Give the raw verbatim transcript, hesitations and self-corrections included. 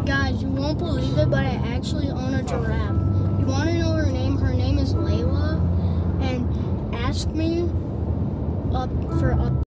Guys, you won't believe it, but I actually own a giraffe. You want to know her name? Her name is Layla. And ask me up for up.